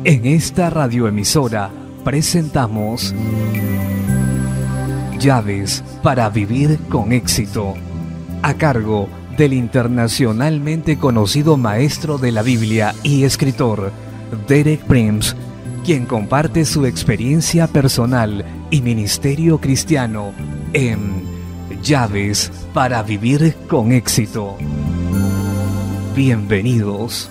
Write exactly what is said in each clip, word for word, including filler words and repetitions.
En esta radioemisora presentamos Llaves para vivir con éxito, a cargo del internacionalmente conocido maestro de la Biblia y escritor Derek Prince, quien comparte su experiencia personal y ministerio cristiano en Llaves para vivir con éxito. Bienvenidos.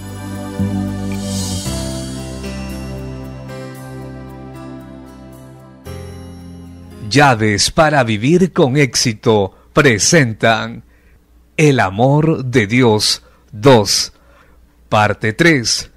Llaves para vivir con éxito presentan El amor de Dios dos, parte tres.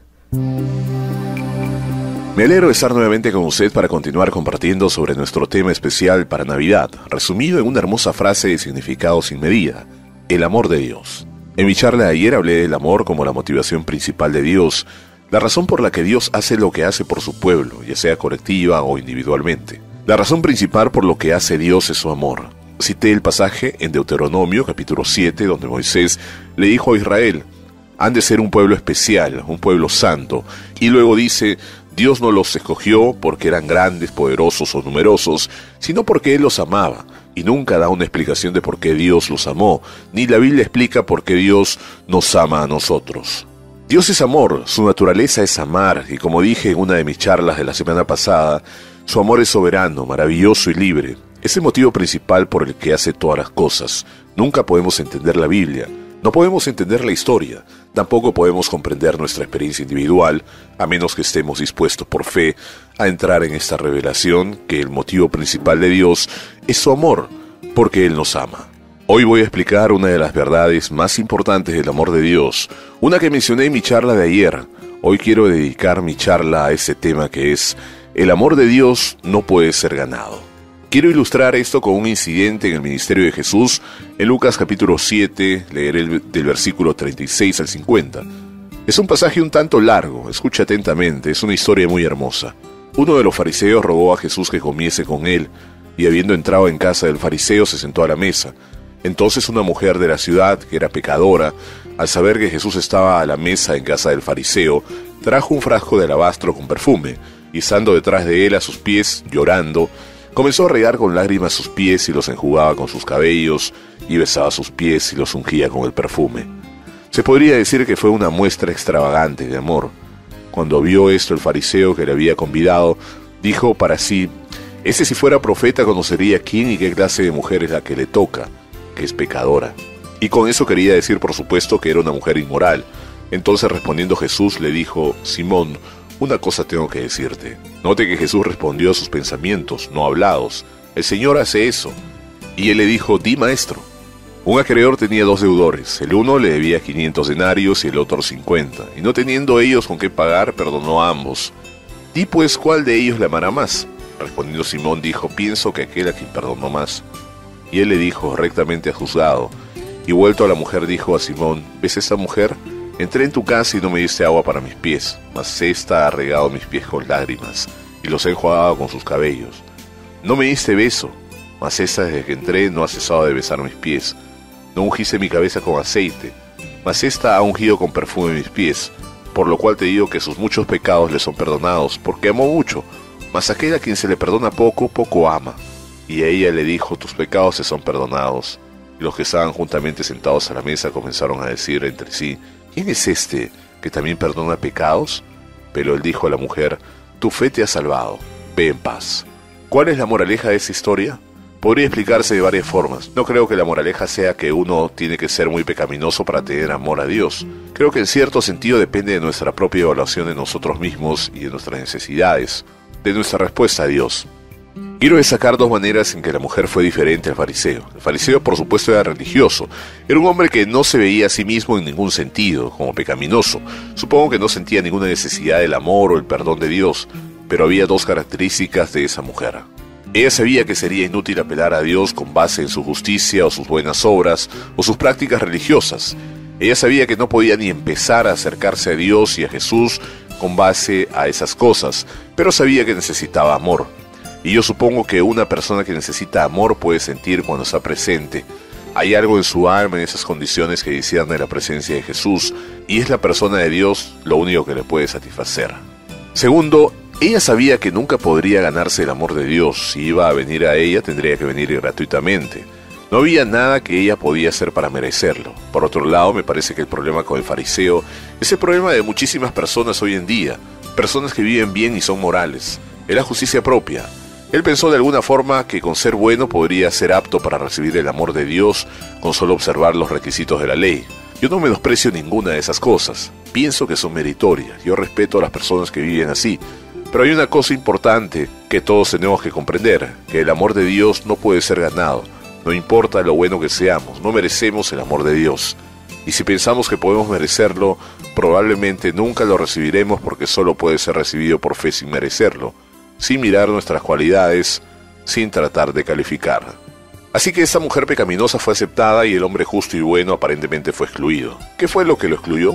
Me alegro de estar nuevamente con usted para continuar compartiendo sobre nuestro tema especial para Navidad, resumido en una hermosa frase de significado sin medida: el amor de Dios. En mi charla de ayer hablé del amor como la motivación principal de Dios, la razón por la que Dios hace lo que hace por su pueblo, ya sea colectiva o individualmente. La razón principal por lo que hace Dios es su amor. Cité el pasaje en Deuteronomio capítulo siete, donde Moisés le dijo a Israel: han de ser un pueblo especial, un pueblo santo. Y luego dice: Dios no los escogió porque eran grandes, poderosos o numerosos, sino porque Él los amaba. Y nunca da una explicación de por qué Dios los amó, ni la Biblia explica por qué Dios nos ama a nosotros. Dios es amor, su naturaleza es amar, y como dije en una de mis charlas de la semana pasada, su amor es soberano, maravilloso y libre. Es el motivo principal por el que hace todas las cosas. Nunca podemos entender la Biblia, no podemos entender la historia, tampoco podemos comprender nuestra experiencia individual, a menos que estemos dispuestos por fe a entrar en esta revelación que el motivo principal de Dios es su amor, porque Él nos ama. Hoy voy a explicar una de las verdades más importantes del amor de Dios, una que mencioné en mi charla de ayer. Hoy quiero dedicar mi charla a ese tema que es: el amor de Dios no puede ser ganado. Quiero ilustrar esto con un incidente en el ministerio de Jesús. En Lucas capítulo siete, leeré el, del versículo treinta y seis al cincuenta. Es un pasaje un tanto largo, escucha atentamente, es una historia muy hermosa. Uno de los fariseos rogó a Jesús que comiese con él, y habiendo entrado en casa del fariseo se sentó a la mesa. Entonces una mujer de la ciudad, que era pecadora, al saber que Jesús estaba a la mesa en casa del fariseo, trajo un frasco de alabastro con perfume, y estando detrás de él a sus pies, llorando, comenzó a regar con lágrimas sus pies y los enjugaba con sus cabellos, y besaba sus pies y los ungía con el perfume. Se podría decir que fue una muestra extravagante de amor. Cuando vio esto el fariseo que le había convidado, dijo para sí: ese si fuera profeta conocería quién y qué clase de mujer es la que le toca, que es pecadora. Y con eso quería decir, por supuesto, que era una mujer inmoral. Entonces respondiendo Jesús le dijo: Simón, una cosa tengo que decirte. Note que Jesús respondió a sus pensamientos, no hablados. El Señor hace eso. Y él le dijo: di, maestro. Un acreedor tenía dos deudores. El uno le debía quinientos denarios y el otro cincuenta. Y no teniendo ellos con qué pagar, perdonó a ambos. Di pues, ¿cuál de ellos le amará más? Respondiendo Simón dijo: pienso que aquel a quien perdonó más. Y él le dijo: rectamente has juzgado. Y vuelto a la mujer dijo a Simón: ¿ves esta mujer? Entré en tu casa y no me diste agua para mis pies, mas ésta ha regado mis pies con lágrimas, y los he enjuagado con sus cabellos. No me diste beso, mas ésta desde que entré no ha cesado de besar mis pies. No ungiste mi cabeza con aceite, mas ésta ha ungido con perfume mis pies, por lo cual te digo que sus muchos pecados le son perdonados, porque amó mucho, mas aquel a quien se le perdona poco, poco ama. Y a ella le dijo: tus pecados se son perdonados. Y los que estaban juntamente sentados a la mesa comenzaron a decir entre sí: ¿quién es este que también perdona pecados? Pero él dijo a la mujer: tu fe te ha salvado, ve en paz. ¿Cuál es la moraleja de esta historia? Podría explicarse de varias formas. No creo que la moraleja sea que uno tiene que ser muy pecaminoso para tener amor a Dios. Creo que en cierto sentido depende de nuestra propia evaluación de nosotros mismos y de nuestras necesidades, de nuestra respuesta a Dios. Quiero destacar dos maneras en que la mujer fue diferente al fariseo. El fariseo, por supuesto, era religioso. Era un hombre que no se veía a sí mismo en ningún sentido, como pecaminoso. Supongo que no sentía ninguna necesidad del amor o el perdón de Dios, pero había dos características de esa mujer. Ella sabía que sería inútil apelar a Dios con base en su justicia o sus buenas obras o sus prácticas religiosas. Ella sabía que no podía ni empezar a acercarse a Dios y a Jesús con base a esas cosas, pero sabía que necesitaba amor. Y yo supongo que una persona que necesita amor puede sentir cuando está presente. Hay algo en su alma, en esas condiciones que discierne la presencia de Jesús, y es la persona de Dios lo único que le puede satisfacer. Segundo, ella sabía que nunca podría ganarse el amor de Dios. Si iba a venir a ella, tendría que venir gratuitamente. No había nada que ella podía hacer para merecerlo. Por otro lado, me parece que el problema con el fariseo es el problema de muchísimas personas hoy en día. Personas que viven bien y son morales. Es la justicia propia. Él pensó de alguna forma que con ser bueno podría ser apto para recibir el amor de Dios con solo observar los requisitos de la ley. Yo no menosprecio ninguna de esas cosas. Pienso que son meritorias. Yo respeto a las personas que viven así. Pero hay una cosa importante que todos tenemos que comprender, que el amor de Dios no puede ser ganado. No importa lo bueno que seamos, no merecemos el amor de Dios. Y si pensamos que podemos merecerlo, probablemente nunca lo recibiremos porque solo puede ser recibido por fe sin merecerlo, sin mirar nuestras cualidades, sin tratar de calificar. Así que esta mujer pecaminosa fue aceptada y el hombre justo y bueno aparentemente fue excluido. ¿Qué fue lo que lo excluyó?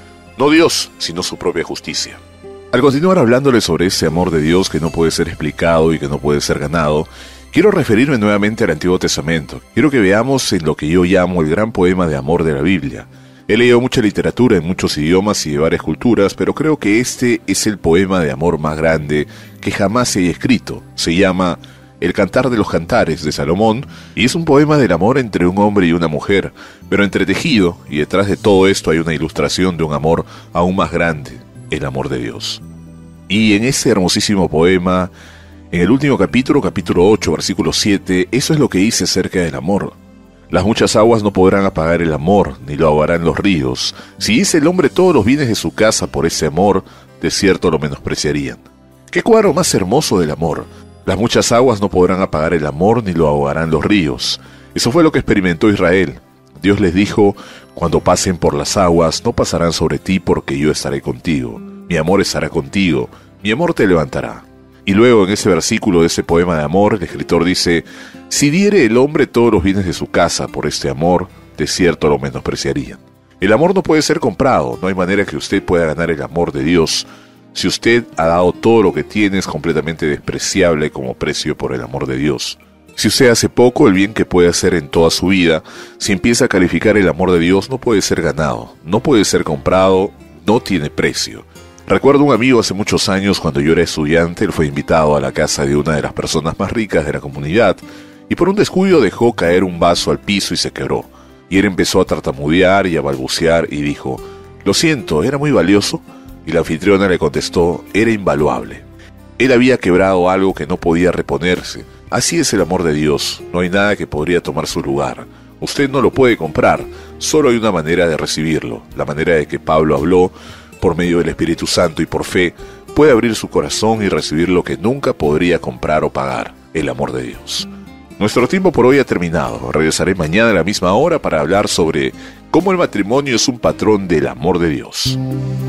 No Dios, sino su propia justicia. Al continuar hablándole sobre ese amor de Dios que no puede ser explicado y que no puede ser ganado, quiero referirme nuevamente al Antiguo Testamento. Quiero que veamos en lo que yo llamo el gran poema de amor de la Biblia. He leído mucha literatura en muchos idiomas y de varias culturas, pero creo que este es el poema de amor más grande que jamás se haya escrito. Se llama El Cantar de los Cantares de Salomón, y es un poema del amor entre un hombre y una mujer, pero entretejido, y detrás de todo esto hay una ilustración de un amor aún más grande, el amor de Dios. Y en ese hermosísimo poema, en el último capítulo, capítulo ocho, versículo siete, eso es lo que dice acerca del amor. Las muchas aguas no podrán apagar el amor, ni lo ahogarán los ríos. Si dice el hombre todos los bienes de su casa por ese amor, de cierto lo menospreciarían. ¡Qué cuadro más hermoso del amor! Las muchas aguas no podrán apagar el amor, ni lo ahogarán los ríos. Eso fue lo que experimentó Israel. Dios les dijo, cuando pasen por las aguas, no pasarán sobre ti porque yo estaré contigo. Mi amor estará contigo, mi amor te levantará. Y luego en ese versículo de ese poema de amor, el escritor dice, si diere el hombre todos los bienes de su casa por este amor, de cierto lo menospreciarían. El amor no puede ser comprado, no hay manera que usted pueda ganar el amor de Dios. Si usted ha dado todo lo que tiene, es completamente despreciable como precio por el amor de Dios. Si usted hace poco, el bien que puede hacer en toda su vida, si empieza a calificar el amor de Dios, no puede ser ganado, no puede ser comprado, no tiene precio. Recuerdo un amigo hace muchos años cuando yo era estudiante, él fue invitado a la casa de una de las personas más ricas de la comunidad y por un descuido dejó caer un vaso al piso y se quebró. Y él empezó a tartamudear y a balbucear y dijo, lo siento, ¿era muy valioso? Y la anfitriona le contestó, era invaluable. Él había quebrado algo que no podía reponerse. Así es el amor de Dios, no hay nada que podría tomar su lugar. Usted no lo puede comprar, solo hay una manera de recibirlo, la manera de que Pablo habló, por medio del Espíritu Santo y por fe, puede abrir su corazón y recibir lo que nunca podría comprar o pagar, el amor de Dios. Nuestro tiempo por hoy ha terminado. Regresaré mañana a la misma hora para hablar sobre cómo el matrimonio es un patrón del amor de Dios.